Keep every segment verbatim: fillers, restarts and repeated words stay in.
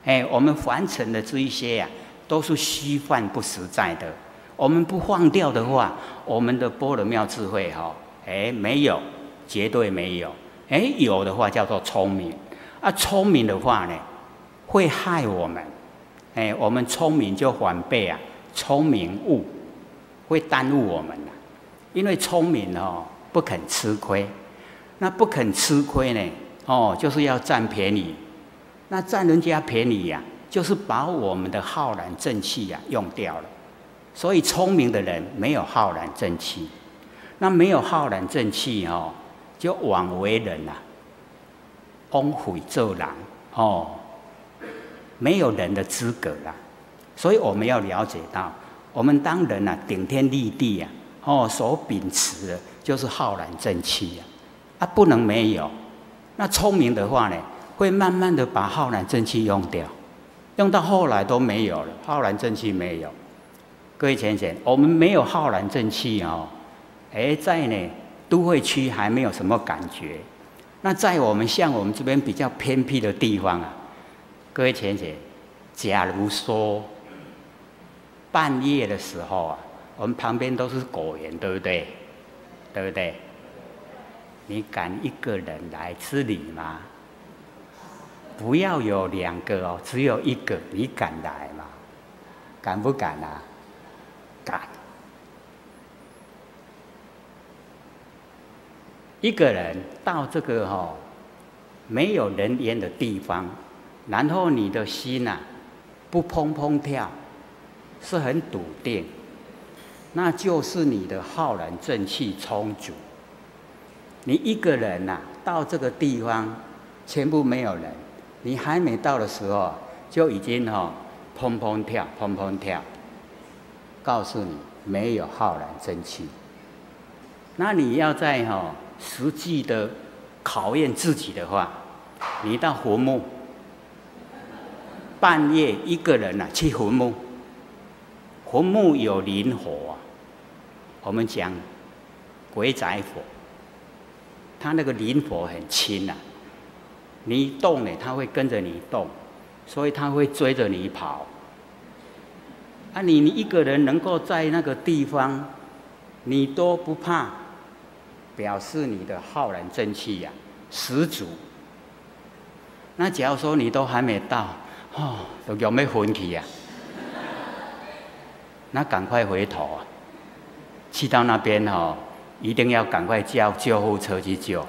哎，我们凡尘的这一些呀、啊，都是虚幻不实在的。我们不放掉的话，我们的般若妙智慧哈、哦，哎，没有，绝对没有。哎，有的话叫做聪明，啊，聪明的话呢，会害我们。哎，我们聪明就反背啊，聪明误，会耽误我们了。因为聪明哦，不肯吃亏，那不肯吃亏呢，哦，就是要占便宜。那占人家便宜呀、啊，就是把我们的浩然正气呀、啊、用掉了。所以聪明的人没有浩然正气，那没有浩然正气哦，就枉为人啊，枉费做人哦，没有人的资格啦。所以我们要了解到，我们当人啊顶天立地啊，哦，所秉持的就是浩然正气啊，啊不能没有。那聪明的话呢，会慢慢的把浩然正气用掉，用到后来都没有了，浩然正气没有。各位浅浅，我们没有浩然正气哦，哎，在呢都会区还没有什么感觉。那在我们像我们这边比较偏僻的地方啊，各位浅浅，假如说半夜的时候啊，我们旁边都是果园，对不对？对不对？你敢一个人来这里吗？不要有两个哦，只有一个，你敢来吗？敢不敢啊？敢。一个人到这个哦没有人烟的地方，然后你的心啊不砰砰跳，是很笃定，那就是你的浩然正气充足。你一个人呐、啊、到这个地方，全部没有人，你还没到的时候就已经哦砰砰跳，砰砰跳。告诉你没有浩然正气，那你要在哦实际的考验自己的话，你到坟墓，半夜一个人啊去坟墓，坟墓有灵火啊，我们讲鬼仔火，它那个灵火很轻啊，你一动呢，它会跟着你动，所以它会追着你跑。啊你，你一个人能够在那个地方，你都不怕，表示你的浩然正气呀、啊、十足。那假如说你都还没到，哦，都有没有昏去呀？那赶快回头啊！去到那边哦，一定要赶快叫救护车去救。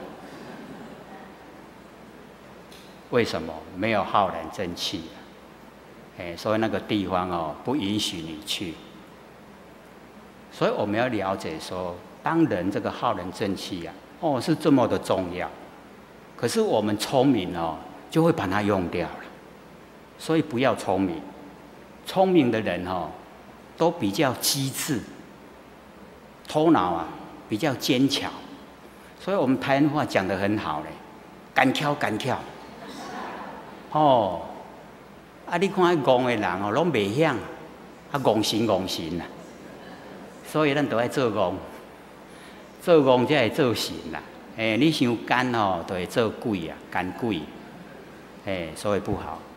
为什么？没有浩然正气啊！哎，所以那个地方哦，不允许你去。所以我们要了解说，当人这个浩然正气啊，哦，是这么的重要。可是我们聪明哦，就会把它用掉了。所以不要聪明，聪明的人哦，都比较机智，头脑啊比较坚强。所以我们台湾话讲得很好嘞，敢跳敢跳。哦。啊！你看戆的人哦，拢袂晓，啊戆神戆神啦。所以咱都爱做戆，做戆才会做神啦。诶、欸，你伤奸哦，就会做鬼啊，奸鬼。诶、欸，所以不好。